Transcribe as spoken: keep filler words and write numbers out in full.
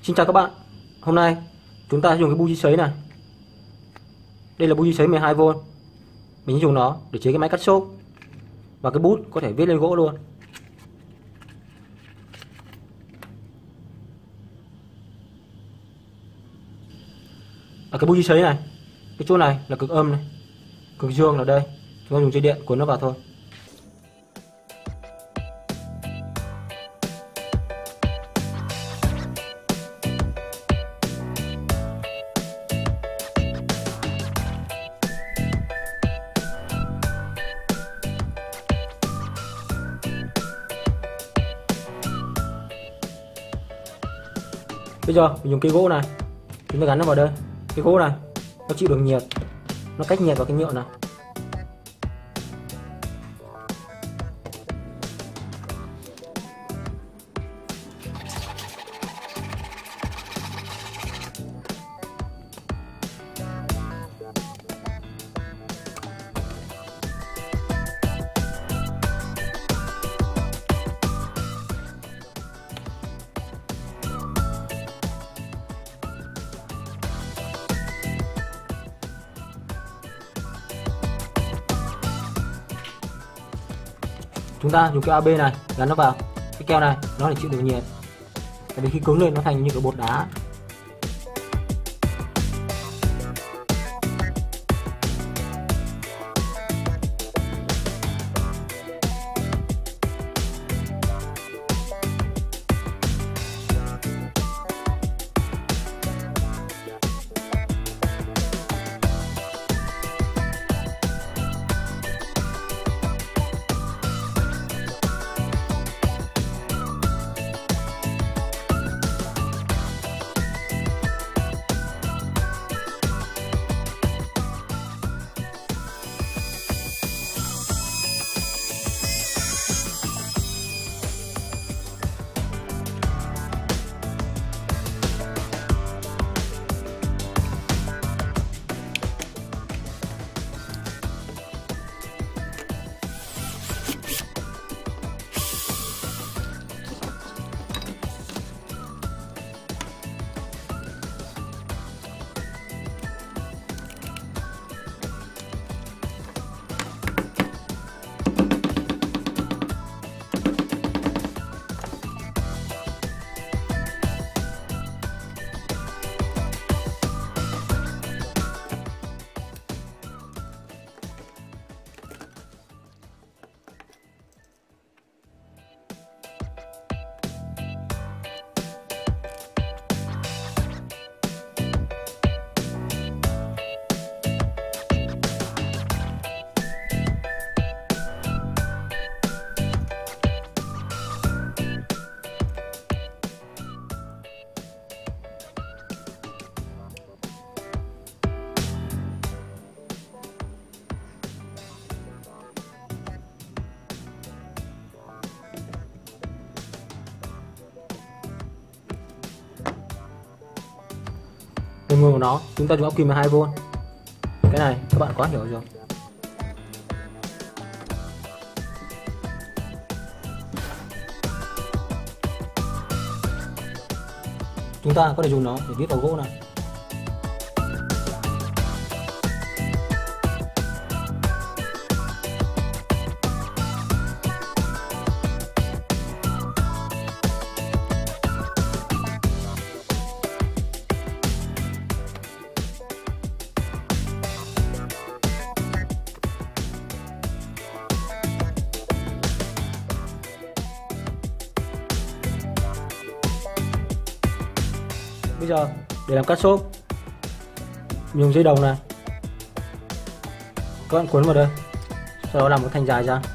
Xin chào các bạn. Hôm nay chúng ta dùng cái buji sấy này. Đây là buji sấy mười hai vôn. Mình dùng nó để chế cái máy cắt xốp. Và cái bút có thể viết lên gỗ luôn. Ở cái buji sấy này, cái chỗ này là cực âm này, cực dương là đây. Chúng ta dùng dây điện cuốn nó vào thôi. Bây giờ mình dùng cây gỗ này, chúng ta gắn nó vào đây. Cái gỗ này nó chịu được nhiệt, nó cách nhiệt vào cái nhựa này. Chúng ta dùng cái a bê này gắn nó vào. Cái keo này nó để chịu được nhiệt. Và đến khi cứng lên nó thành như cái bột đá. Đầu nguồn của nó chúng ta dùng ốc kim mười hai vôn. Cái này các bạn quá hiểu rồi. Chúng ta có thể dùng nó để viết vào gỗ này. Bây giờ để làm cắt xốp, mình dùng dây đồng này, các bạn cuốn vào đây, sau đó làm một thanh dài ra.